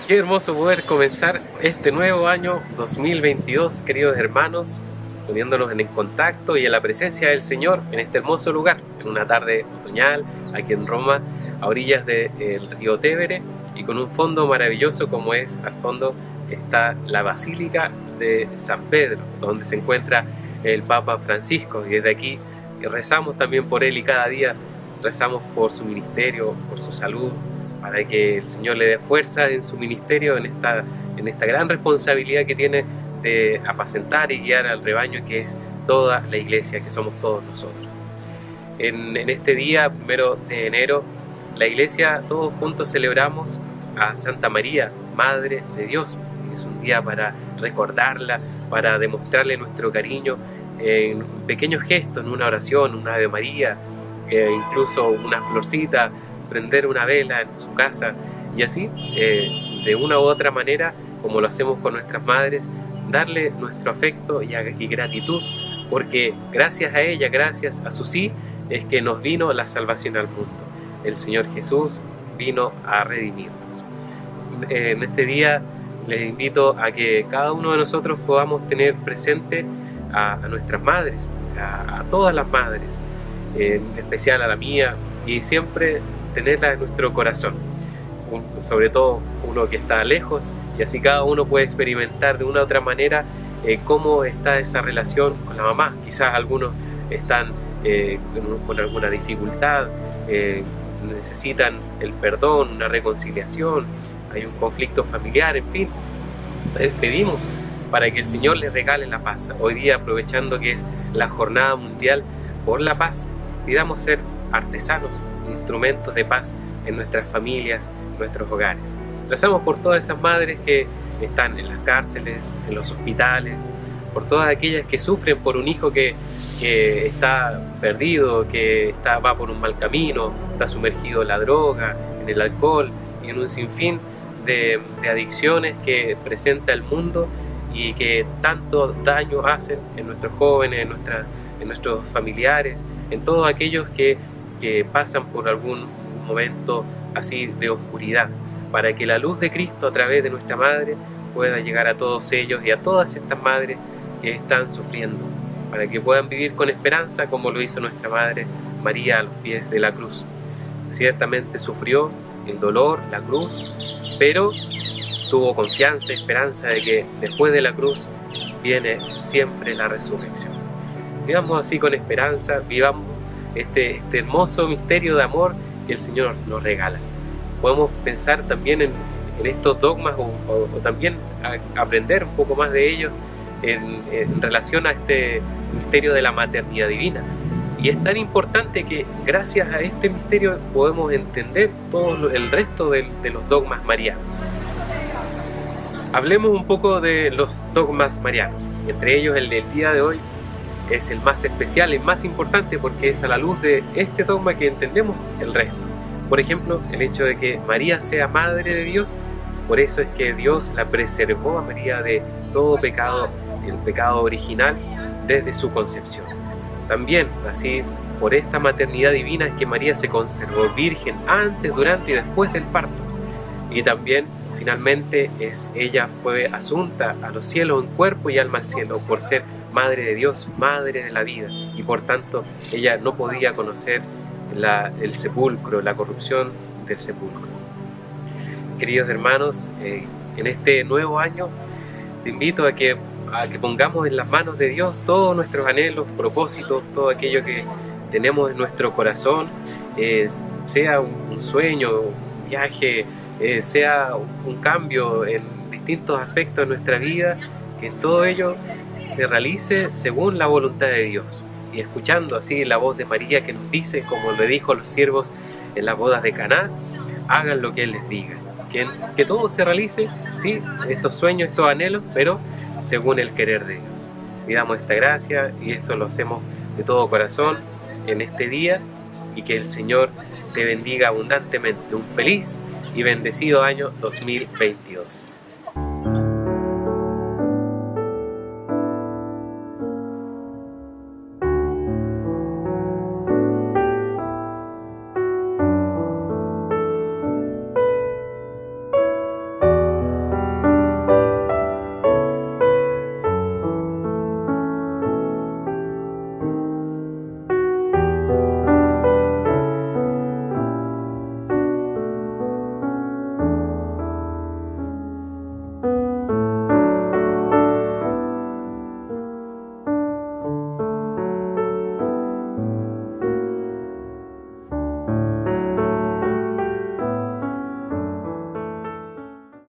Qué hermoso poder comenzar este nuevo año 2022, queridos hermanos, poniéndonos en contacto y en la presencia del Señor en este hermoso lugar, en una tarde otoñal, aquí en Roma, a orillas del río Tevere, y con un fondo maravilloso como es, al fondo está la Basílica de San Pedro, donde se encuentra el Papa Francisco, y desde aquí rezamos también por él, y cada día rezamos por su ministerio, por su salud, para que el Señor le dé fuerza en su ministerio, en esta gran responsabilidad que tiene de apacentar y guiar al rebaño, que es toda la iglesia, que somos todos nosotros. En este día, 1 de enero, la iglesia todos juntos celebramos a Santa María, Madre de Dios. Es un día para recordarla, para demostrarle nuestro cariño en pequeños gestos, en una oración, una Ave María, incluso una florcita, prender una vela en su casa, y así, de una u otra manera, como lo hacemos con nuestras madres, darle nuestro afecto y gratitud, porque gracias a ella, gracias a su sí, es que nos vino la salvación al mundo. El Señor Jesús vino a redimirnos. En este día les invito a que cada uno de nosotros podamos tener presente a nuestras madres, a todas las madres, en especial a la mía, y siempre tenerla en nuestro corazón, sobre todo uno que está lejos, y así cada uno puede experimentar de una u otra manera cómo está esa relación con la mamá. Quizás algunos están con alguna dificultad, necesitan el perdón, una reconciliación, hay un conflicto familiar, en fin. Pedimos para que el Señor les regale la paz. Hoy día, aprovechando que es la Jornada Mundial por la Paz, pidamos ser artesanos, instrumentos de paz en nuestras familias, en nuestros hogares. Rezamos por todas esas madres que están en las cárceles, en los hospitales, por todas aquellas que sufren por un hijo que está perdido, que va por un mal camino, está sumergido en la droga, en el alcohol y en un sinfín de adicciones que presenta el mundo y que tanto daño hacen en nuestros jóvenes, en nuestros familiares, en todos aquellos que pasan por algún momento así de oscuridad, para que la luz de Cristo a través de nuestra Madre pueda llegar a todos ellos y a todas estas madres que están sufriendo, para que puedan vivir con esperanza como lo hizo nuestra Madre María a los pies de la cruz. Ciertamente sufrió el dolor, la cruz, pero tuvo confianza y esperanza de que después de la cruz viene siempre la resurrección. Vivamos así con esperanza, vivamos este hermoso misterio de amor que el Señor nos regala. Podemos pensar también en estos dogmas o también aprender un poco más de ellos en relación a este misterio de la maternidad divina. Y es tan importante que gracias a este misterio podemos entender todo el resto de los dogmas marianos. Hablemos un poco de los dogmas marianos. Entre ellos el del día de hoy es el más especial, el más importante, porque es a la luz de este dogma que entendemos el resto. Por ejemplo, el hecho de que María sea Madre de Dios, por eso es que Dios la preservó a María de todo pecado, el pecado original, desde su concepción. También, así, por esta maternidad divina es que María se conservó virgen antes, durante y después del parto. Y también, finalmente, ella fue asunta a los cielos en cuerpo y alma al cielo por ser Madre de Dios, Madre de la vida, y por tanto ella no podía conocer el sepulcro, la corrupción del sepulcro. Queridos hermanos, en este nuevo año te invito a que pongamos en las manos de Dios todos nuestros anhelos, propósitos, todo aquello que tenemos en nuestro corazón, sea un sueño, un viaje, sea un cambio en distintos aspectos de nuestra vida, que en todo ello se realice según la voluntad de Dios, y escuchando así la voz de María, que nos dice, como le dijo a los siervos en las bodas de Caná: hagan lo que Él les diga, que todo se realice, sí, estos sueños, estos anhelos, pero según el querer de Dios. Pidamos esta gracia, y esto lo hacemos de todo corazón en este día, y que el Señor te bendiga abundantemente. Un feliz y bendecido año 2022.